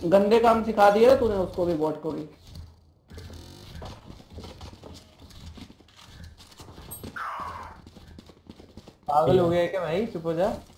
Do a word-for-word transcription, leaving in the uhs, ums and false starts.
गंदे काम सिखा दिए ना तूने उसको भी, बॉट को भी। पागल हो गया है क्या भाई? चुप हो जा।